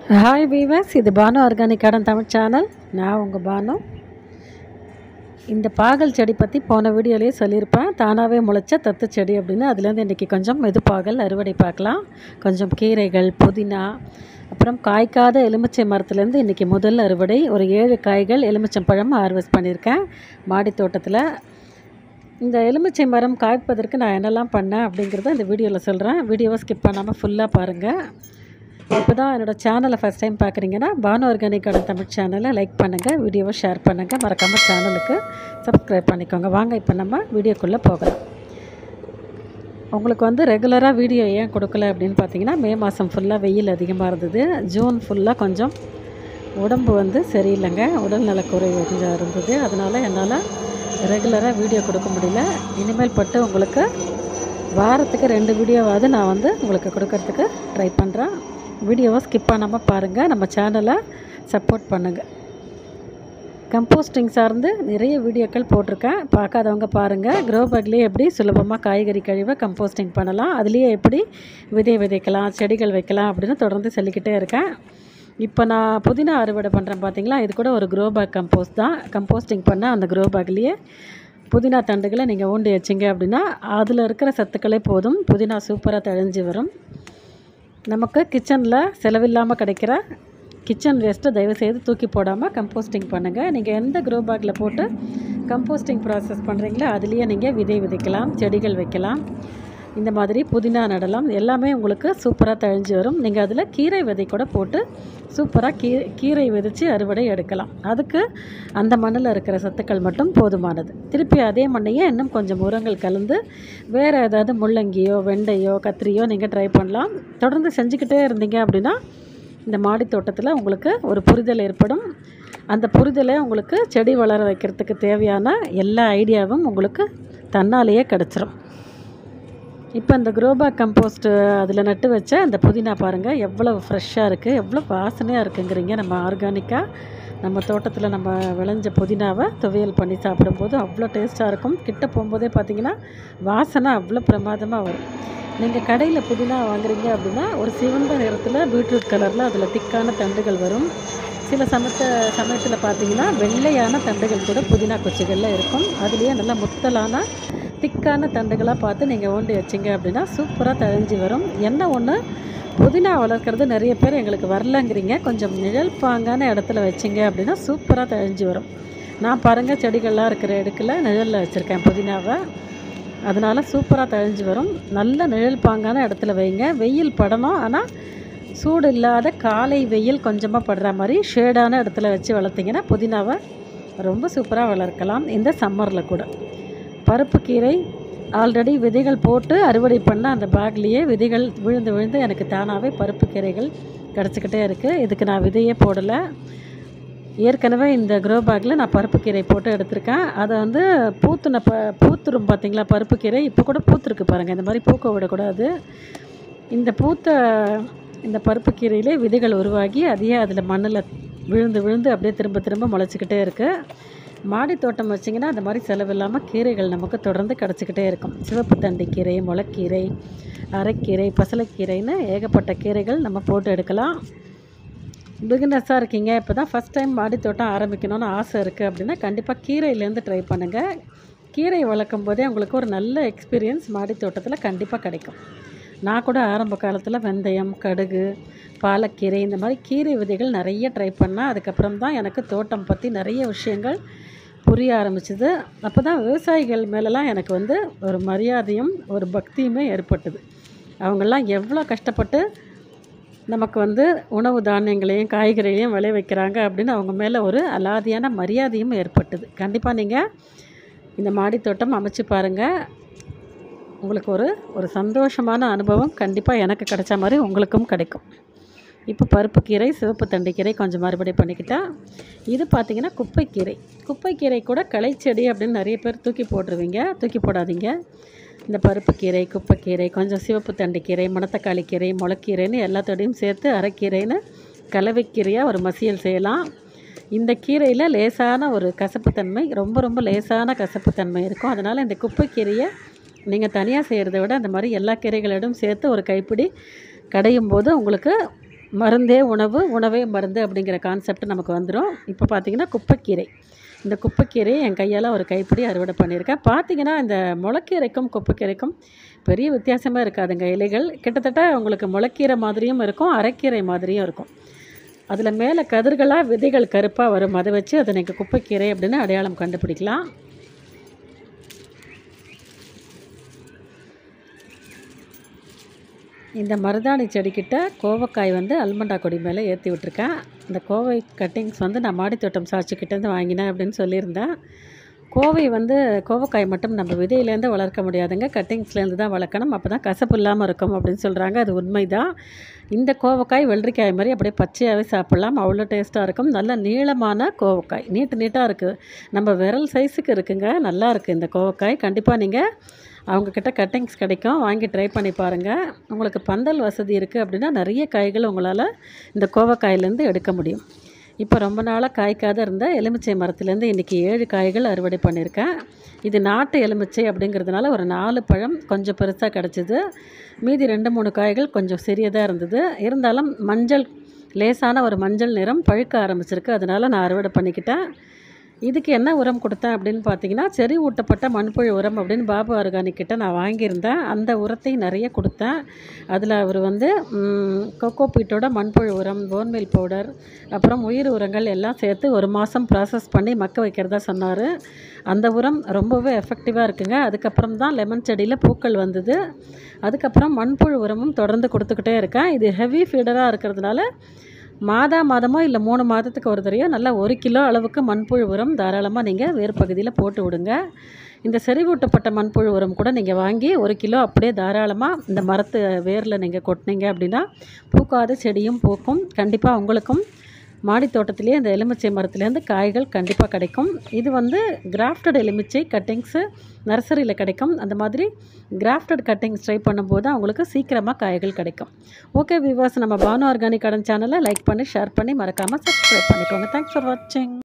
Hi viewers, இது Banu organic garden Tamil channel. நான் உங்கள் பானு. இந்த பாகல் செடி பற்றி போன வீடியோலேயே சொல்லியிருப்பேன். தானாகவே முளைச்ச தத்து செடி அப்படின்னு. அதுலேருந்து இன்றைக்கி கொஞ்சம் மெதுப்பாகல் அறுவடை பார்க்கலாம். கொஞ்சம் கீரைகள், புதினா, அப்புறம் காய்க்காத எலுமிச்சை மரத்துலேருந்து இன்றைக்கி முதல் அறுவடை. ஒரு 7 காய்கள் எலுமிச்சம்பழம் ஹார்வெஸ்ட் பண்ணியிருக்கேன் மாடி தோட்டத்தில். இந்த எலுமிச்சை மரம் காய்ப்பதற்கு நான் என்னெல்லாம் பண்ணேன் அப்படிங்கிறத இந்த வீடியோவில் சொல்கிறேன். வீடியோவை ஸ்கிப் பண்ணாமல் ஃபுல்லாக பாருங்கள். இப்போ தான் என்னோடய சேனலை ஃபஸ்ட் டைம் பார்க்குறீங்கன்னா பானு ஆர்கானிக் கார்டன் தமிழ் சேனலை லைக் பண்ணுங்கள், வீடியோவை ஷேர் பண்ணுங்கள், மறக்காமல் சேனலுக்கு சப்ஸ்கிரைப் பண்ணிக்கோங்க. வாங்க இப்போ நம்ம வீடியோக்குள்ளே போகலாம். உங்களுக்கு ரெகுலராக வீடியோ ஏன் கொடுக்கல அப்படின்னு பார்த்தீங்கன்னா, மே மாதம் ஃபுல்லாக வெயில் அதிகமாக இருந்தது. ஜூன் ஃபுல்லாக கொஞ்சம் உடம்பு சரியில்லைங்க, உடல்நலக்குறைவு கொஞ்சம் இருந்தது. அதனால் என்னால் ரெகுலராக வீடியோ கொடுக்க முடியல. இனிமேல் பட்டு உங்களுக்கு வாரத்துக்கு 2 வீடியோவாவது நான் உங்களுக்கு கொடுக்கறதுக்கு ட்ரை பண்ணுறேன். வீடியோவை ஸ்கிப் பண்ணாமல் பாருங்கள், நம்ம சேனலை சப்போர்ட் பண்ணுங்கள். கம்போஸ்டிங் சார்ந்து நிறைய வீடியோக்கள் போட்டிருக்கேன், பார்க்காதவங்க பாருங்கள். க்ரோ பேக்லேயே எப்படி சுலபமாக காய்கறி கழிவை கம்போஸ்டிங் பண்ணலாம், அதுலேயே எப்படி விதை விதைக்கலாம், செடிகள் வைக்கலாம் அப்படின்னு தொடர்ந்து சொல்லிக்கிட்டே இருக்கேன். இப்போ நான் புதினா அறுவடை பண்ணுறேன் பார்த்தீங்களா, இது கூட ஒரு க்ரோ பேக் கம்போஸ்ட் தான். கம்போஸ்டிங் பண்ண அந்த க்ரோ பேக்லேயே புதினா தண்டுகளை நீங்கள் ஊண்டி வச்சிங்க அப்படின்னா அதில் இருக்கிற சத்துக்களே போதும், புதினா சூப்பராக தழிஞ்சு வரும். நமக்கு கிச்சனில் செலவில்லாமல் கிடைக்கிற கிச்சன் வேஸ்ட்டை தயவுசெய்து தூக்கி போடாமல் கம்போஸ்டிங் பண்ணுங்கள். நீங்கள் எந்த க்ரோ பேக்கில் போட்டு கம்போஸ்டிங் ப்ராசஸ் பண்ணுறீங்களோ அதுலேயே நீங்கள் விதை விதைக்கலாம், செடிகள் வைக்கலாம், இந்த மாதிரி புதினா நடலாம். எல்லாமே உங்களுக்கு சூப்பராக தழிஞ்சு வரும். நீங்கள் அதில் கீரை விதை கூட போட்டு சூப்பராக கீரை விதைச்சி அறுவடை எடுக்கலாம். அதுக்கு அந்த மண்ணில் இருக்கிற சத்துக்கள் மட்டும் போதுமானது. திருப்பி அதே மண்ணையே இன்னும் கொஞ்சம் உரங்கள் கலந்து வேறு ஏதாவது முள்ளங்கியோ, வெண்டையோ, கத்திரியோ நீங்கள் ட்ரை பண்ணலாம். தொடர்ந்து செஞ்சுக்கிட்டே இருந்தீங்க அப்படின்னா இந்த மாடி தோட்டத்தில் உங்களுக்கு ஒரு புரிதல் ஏற்படும். அந்த புரிதலை உங்களுக்கு செடி வளர வைக்கிறதுக்கு தேவையான எல்லா ஐடியாவும் உங்களுக்கு தன்னாலேயே கிடச்சிரும். இப்போ இந்த க்ரோபேக் கம்போஸ்ட்டு அதில் நட்டு வச்ச அந்த புதினா பாருங்கள் எவ்வளோ ஃப்ரெஷ்ஷாக இருக்குது, எவ்வளோ வாசனையாக இருக்குங்கிறீங்க. நம்ம ஆர்கானிக்காக நம்ம தோட்டத்தில் நம்ம விளைஞ்ச புதினாவை துவையல் பண்ணி சாப்பிடும்போது அவ்வளோ டேஸ்ட்டாக இருக்கும். கிட்ட போகும்போதே பார்த்திங்கன்னா வாசனை அவ்வளோ பிரமாதமாக வரும். நீங்கள் கடையில் புதினா வாங்குறீங்க அப்படின்னா ஒரு சிவந்த நிறத்தில் பீட்ரூட் கலரில் அதில் திக்கான தண்டுகள் வரும். சில சமயத்தில் பார்த்திங்கன்னா வெள்ளையான தண்டுகள் கூட புதினா குச்சிகளில் இருக்கும். அதுலேயே நல்லா முத்தலான திக்கான தண்டுகளாக பார்த்து நீங்கள் ஊண்டி வச்சிங்க அப்படின்னா சூப்பராக தழிஞ்சு வரும். என்ன ஒன்று, புதினா வளர்க்குறது நிறைய பேர் எங்களுக்கு வரலங்கிறீங்க. கொஞ்சம் நிழல் பாங்கான இடத்துல வச்சிங்க அப்படின்னா சூப்பராக தழிஞ்சு வரும். நான் பாருங்கள் செடிகள்லாம் இருக்கிற இடத்துல நிழலில் வச்சுருக்கேன் புதினாவை, அதனால் சூப்பராக தழிஞ்சு வரும். நல்ல நிழல் பாங்கான இடத்துல வைங்க. வெயில் படணும், ஆனால் சூடு இல்லாத காலை வெயில் கொஞ்சமாக படுற மாதிரி ஷேடான இடத்துல வச்சு வளர்த்திங்கன்னா புதினாவை ரொம்ப சூப்பராக வளர்க்கலாம். இந்த சம்மரில் கூட பருப்பு கீரை ஆல்ரெடி விதைகள் போட்டு அறுவடை பண்ண அந்த பேக்லேயே விதைகள் விழுந்து எனக்கு தானாகவே பருப்பு கீரைகள் கிடச்சிக்கிட்டே இருக்குது. இதுக்கு நான் விதையே போடலை. ஏற்கனவே இந்த க்ரோ பேக்கில் நான் பருப்பு கீரை போட்டு எடுத்திருக்கேன். அதை பூத்துரும் பார்த்திங்களா பருப்பு கீரை. இப்போ கூட பூத்துருக்கு பாருங்கள். இந்த மாதிரி பூக்க விடக்கூடாது. இந்த பருப்பு கீரையிலே விதைகள் உருவாகி அதையே அதில் மண்ணில் விழுந்து அப்படியே திரும்ப முளைச்சிக்கிட்டே இருக்குது. மாடி தோட்டம் வச்சிங்கன்னா அந்த மாதிரி செலவில்லாமல் கீரைகள் நமக்கு தொடர்ந்து கிடச்சிக்கிட்டே இருக்கும். சிவப்பு தண்டி கீரை, முளைக்கீரை, அரைக்கீரை, பசலைக்கீரைன்னு ஏகப்பட்ட கீரைகள் நம்ம போட்டு எடுக்கலாம். பிகினர்ஸாக இருக்கீங்க, இப்போ தான் ஃபஸ்ட் டைம் மாடி தோட்டம் ஆரம்பிக்கணும்னு ஆசை இருக்குது அப்படின்னா கண்டிப்பாக கீரையிலேருந்து ட்ரை பண்ணுங்கள். கீரை வளர்க்கும் போதே உங்களுக்கு ஒரு நல்ல எக்ஸ்பீரியன்ஸ் மாடி தோட்டத்தில் கண்டிப்பாக கிடைக்கும். நான் கூட ஆரம்ப காலத்தில் வெந்தயம், கடுகு, பாலக்கீரை இந்த மாதிரி கீரை விதைகள் நிறைய ட்ரை பண்ணேன். அதுக்கப்புறம் தான் எனக்கு தோட்டம் பற்றி நிறைய விஷயங்கள் புரிய ஆரம்பிச்சிது. அப்போ தான் விவசாயிகள் மேலெலாம் எனக்கு ஒரு மரியாதையும் ஒரு பக்தியுமே ஏற்பட்டது. அவங்கெல்லாம் எவ்வளோ கஷ்டப்பட்டு நமக்கு உணவு தானியங்களையும் காய்கறிகளையும் விளை வைக்கிறாங்க அப்படின்னு அவங்க மேலே ஒரு அலாதியான மரியாதையும் ஏற்பட்டது. கண்டிப்பாக நீங்கள் இந்த மாடி தோட்டம் அமைச்சு பாருங்கள். உங்களுக்கு ஒரு சந்தோஷமான அனுபவம் கண்டிப்பாக எனக்கு கிடைச்ச மாதிரி உங்களுக்கும் கிடைக்கும். இப்போ பருப்பு கீரை, சிவப்பு தண்டிக்கீரை கொஞ்சம் மறுபடி பண்ணிக்கிட்டால் இது பார்த்திங்கன்னா குப்பைக்கீரை கூட களைச்செடி அப்படின்னு நிறைய பேர் தூக்கி போடாதீங்க. இந்த பருப்பு கீரை, குப்பைக்கீரை, கொஞ்சம் சிவப்பு தண்டிக்கீரை, மணத்தக்காளி கீரை, முளைக்கீரைன்னு எல்லாத்தோடையும் சேர்த்து அரைக்கீரைன்னு கலவைக்கீரையாக ஒரு மசியல் செய்யலாம். இந்த கீரையில் லேசான ஒரு கசப்புத்தன்மை, ரொம்ப லேசான கசப்புத்தன்மை இருக்கும். அதனால் இந்த குப்பைக்கீரையை நீங்கள் தனியாக செய்கிறத விட அந்த மாதிரி எல்லா கீரைகளோடும் சேர்த்து ஒரு கைப்பிடி கடையும் போது உங்களுக்கு மருந்தே உணவு, உணவே மருந்து அப்படிங்கிற கான்செப்ட் நமக்கு வந்துடும். இப்போ பார்த்திங்கன்னா குப்பைக்கீரை, இந்த குப்பைக்கீரையை என் கையால் ஒரு கைப்பிடி அறுவடை பண்ணியிருக்கேன். பார்த்திங்கன்னா இந்த முளைக்கீரைக்கும் குப்பைக்கீரைக்கும் பெரிய வித்தியாசமாக இருக்காதுங்க. இலைகள் கிட்டத்தட்ட உங்களுக்கு முளைக்கீரை மாதிரியும் இருக்கும், அரைக்கீரை மாதிரியும் இருக்கும். அதில் மேலே கதிர்களாக விதைகள் கருப்பாக வரும். அதை வச்சு அதை நீங்கள் குப்பைக்கீரை அப்படின்னு அடையாளம் கண்டுபிடிக்கலாம். இந்த மருதாணி செடிக்கிட்ட கோவக்காய் வந்து அல்மண்டா கொடி மேலே ஏற்றி விட்டுருக்கேன். இந்த கோவை கட்டிங்ஸ் வந்து நான் மாடித்தோட்டம் சாட்சிக்கிட்டேருந்து வாங்கினேன் அப்படின்னு சொல்லியிருந்தேன். கோவை வந்து கோவக்காய் மட்டும் நம்ம விதையிலேருந்து வளர்க்க முடியாதுங்க, கட்டிங்ஸ்லேருந்து தான் வளர்க்கணும். அப்போ தான் கசப்பு இல்லாமல் இருக்கும் அப்படின்னு சொல்கிறாங்க. அது உண்மைதான். இந்த கோவக்காய் வெள்ளரிக்காய் மாதிரி அப்படியே பச்சையாகவே சாப்பிட்லாம், அவ்வளோ டேஸ்ட்டாக இருக்கும். நல்ல நீளமான கோவக்காய், நீட்டாக இருக்குது, நம்ம விரல் சைஸுக்கு இருக்குங்க. நல்லா இருக்குது இந்த கோவக்காய். கண்டிப்பாக நீங்கள் அவங்கக்கிட்ட கட்டிங்ஸ் கிடைக்கும், வாங்கி ட்ரை பண்ணி பாருங்கள். உங்களுக்கு பந்தல் வசதி இருக்குது அப்படின்னா நிறைய காய்கள் உங்களால் இந்த கோவக்காயிலேருந்து எடுக்க முடியும். இப்போ ரொம்ப நாளாக காய்க்காத இருந்த எலுமிச்சை மரத்துலேருந்து இன்றைக்கி 7 காய்கள் அறுவடை பண்ணியிருக்கேன். இது நாட்டு எலுமிச்சை அப்படிங்கிறதுனால ஒரு 4 பழம் கொஞ்சம் பெருசாக கிடச்சிது. மீதி 2-3 காய்கள் கொஞ்சம் சிறியதாக இருந்தது. இருந்தாலும் மஞ்சள், லேசான ஒரு மஞ்சள் நிறம் பழுக்க ஆரம்பிச்சிருக்கு, அதனால் நான் அறுவடை பண்ணிக்கிட்டேன். இதுக்கு என்ன உரம் கொடுத்தேன் அப்படின்னு பார்த்தீங்கன்னா, செறி ஊட்டப்பட்ட மண்புழு உரம் அப்படின்னு பாபு ஆர்கானிக் கிட்ட நான் வாங்கியிருந்தேன். அந்த உரத்தை நிறைய கொடுத்தேன். அதில் அவர் வந்து கொக்கோ பீட்டோட மண்புழு உரம், போன்மேல் பவுடர், அப்புறம் உயிர் உரங்கள் எல்லாம் சேர்த்து 1 மாதம் ப்ராசஸ் பண்ணி மக்க வைக்கிறதா சொன்னார். அந்த உரம் ரொம்பவே எஃபெக்டிவாக இருக்குங்க. அதுக்கப்புறம் தான் லெமன் செடியில் பூக்கள் வந்தது. அதுக்கப்புறம் மண்புழு உரமும் தொடர்ந்து கொடுத்துக்கிட்டே இருக்கேன். இது ஹெவி ஃபீடராக இருக்கிறதுனால மாதமோ இல்லை 3 மாதத்துக்கு ஒரு தடவையோ நல்லா 1 கிலோ அளவுக்கு மண்புழு உரம் தாராளமாக நீங்கள் வேறு பகுதியில் போட்டு விடுங்க. இந்த செறிவூட்டப்பட்ட மண்புழு உரம் கூட நீங்கள் வாங்கி 1 கிலோ அப்படியே தாராளமாக இந்த மரத்து வேரில் நீங்கள் கொட்டினீங்க அப்படின்னா பூக்காத செடியும் பூக்கும். கண்டிப்பாக உங்களுக்கும் மாடி தோட்டத்திலேயே இந்த எலுமிச்சை மரத்துலேருந்து காய்கள் கண்டிப்பாக கிடைக்கும். இது வந்து கிராஃப்டட் எலுமிச்சை கட்டிங்ஸு நர்சரியில் கிடைக்கும். அந்த மாதிரி கிராஃப்டட் கட்டிங்ஸ் ட்ரை பண்ணும்போது அவங்களுக்கு சீக்கிரமாக காய்கள் கிடைக்கும். ஓகே வியூவர்ஸ், நம்ம பானு ஆர்கானிக் கார்டன் சேனலை லைக் பண்ணி ஷேர் பண்ணி மறக்காமல் சப்ஸ்கிரைப் பண்ணிக்கோங்க. தேங்க்ஸ் ஃபார் வாட்சிங்.